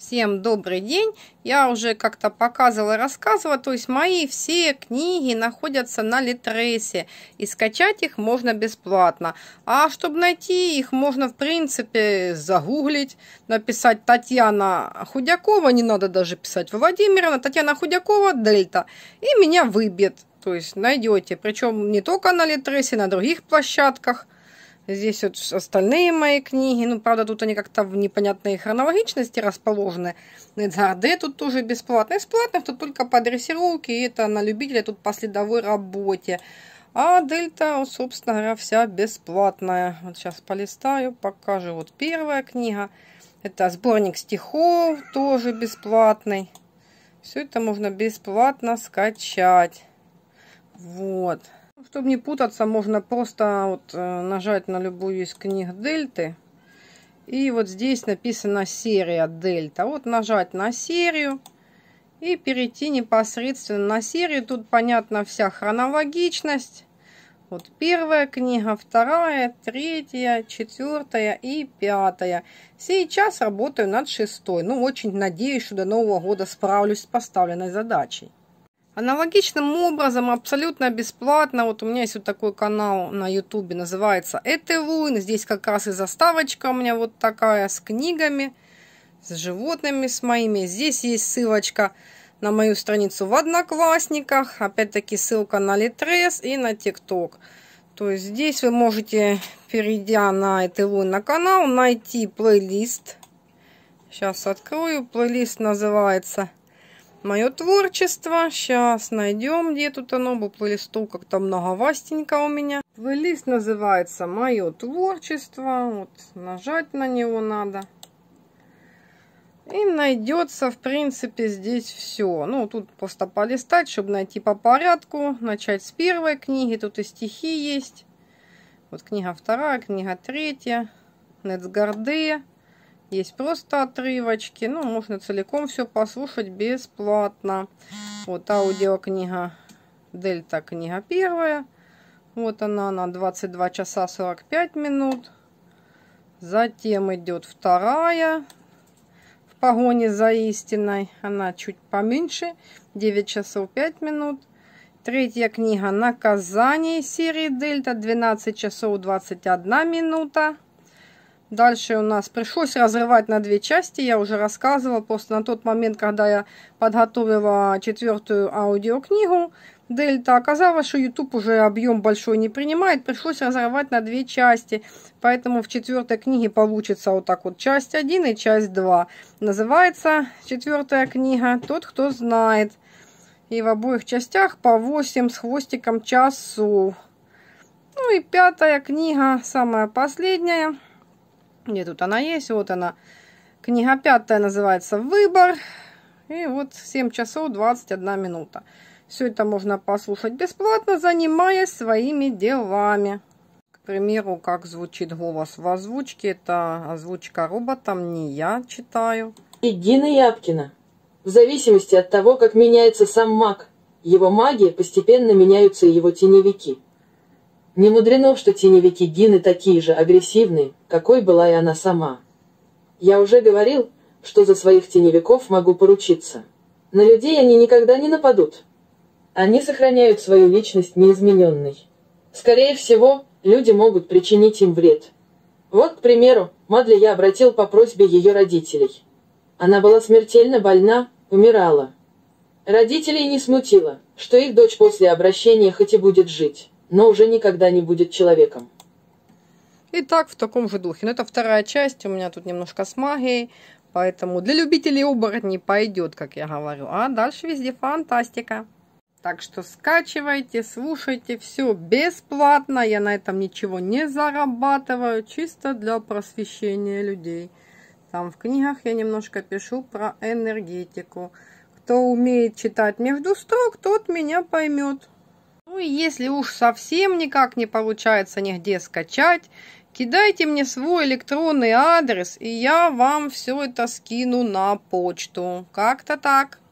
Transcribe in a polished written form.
Всем добрый день! Я уже как-то показывала, рассказывала, то есть мои все книги находятся на Литресе, и скачать их можно бесплатно. А чтобы найти их, можно в принципе загуглить, написать Татьяна Худякова, не надо даже писать Владимировна, Татьяна Худякова, Дельта, и меня выбьет, то есть найдете, причем не только на Литресе, на других площадках. Здесь вот остальные мои книги. Ну, правда, тут они как-то в непонятной хронологичности расположены. Нетсгарде тут тоже бесплатно. Из платных тут только по дрессировке. И это на любителя тут по следовой работе. А Дельта, вот, собственно говоря, вся бесплатная. Вот сейчас полистаю, покажу. Вот первая книга. Это сборник стихов, тоже бесплатный. Все это можно бесплатно скачать. Вот. Чтобы не путаться, можно просто вот нажать на любую из книг Дельты. И вот здесь написано серия Дельта. Вот нажать на серию и перейти непосредственно на серию. Тут понятна вся хронологичность. Вот первая книга, вторая, третья, четвертая и пятая. Сейчас работаю над шестой. Ну, очень надеюсь, что до Нового года справлюсь с поставленной задачей. Аналогичным образом, абсолютно бесплатно, вот у меня есть вот такой канал на ютубе, называется Этелуин. Здесь как раз и заставочка у меня вот такая с книгами, с животными, с моими. Здесь есть ссылочка на мою страницу в Одноклассниках, опять-таки ссылка на Литрес и на ТикТок. То есть здесь вы можете, перейдя на Этелуин на канал, найти плейлист. Сейчас открою, плейлист называется «Мое творчество». Сейчас найдем, где тут оно, по плейлисту как-то многовастенько у меня. Плейлист называется «Мое творчество». Вот нажать на него надо. И найдется, в принципе, здесь все. Ну, тут просто полистать, чтобы найти по порядку. Начать с первой книги. Тут и стихи есть. Вот книга вторая, книга третья. Нетсгарде. Есть просто отрывочки, ну, можно целиком все послушать бесплатно. Вот аудиокнига Дельта, книга первая. Вот она на 22 часа 45 минут. Затем идет вторая, в погоне за истиной. Она чуть поменьше, 9 часов 5 минут. Третья книга Наказание серии Дельта, 12 часов 21 минута. Дальше у нас пришлось разрывать на две части, я уже рассказывала, просто на тот момент, когда я подготовила четвертую аудиокнигу Дельта, оказалось, что YouTube уже объем большой не принимает, пришлось разрывать на две части, поэтому в четвертой книге получится вот так вот часть 1 и часть 2. Называется четвертая книга «Тот, кто знает». И в обоих частях по 8 с хвостиком часов. Ну и пятая книга, самая последняя. Где тут она есть? Вот она. Книга пятая называется «Выбор». И вот 7 часов 21 минута. Все это можно послушать бесплатно, занимаясь своими делами. К примеру, как звучит голос в озвучке. Это озвучка роботом, не я читаю. И Дина Япкина. В зависимости от того, как меняется сам маг, его магия, постепенно меняются и его теневики. Не мудрено, что теневики Дины такие же агрессивные, какой была и она сама. Я уже говорил, что за своих теневиков могу поручиться. На людей они никогда не нападут. Они сохраняют свою личность неизмененной. Скорее всего, люди могут причинить им вред. Вот, к примеру, Мадли я обратил по просьбе ее родителей. Она была смертельно больна, умирала. Родителей не смутило, что их дочь после обращения хоть и будет жить, но уже никогда не будет человеком. Итак, в таком же духе. Но это вторая часть, у меня тут немножко с магией, поэтому для любителей оборотней пойдет, как я говорю. А дальше везде фантастика. Так что скачивайте, слушайте, все бесплатно. Я на этом ничего не зарабатываю, чисто для просвещения людей. Там в книгах я немножко пишу про энергетику. Кто умеет читать между строк, тот меня поймет. Ну и если уж совсем никак не получается нигде скачать, кидайте мне свой электронный адрес, и я вам все это скину на почту. Как-то так.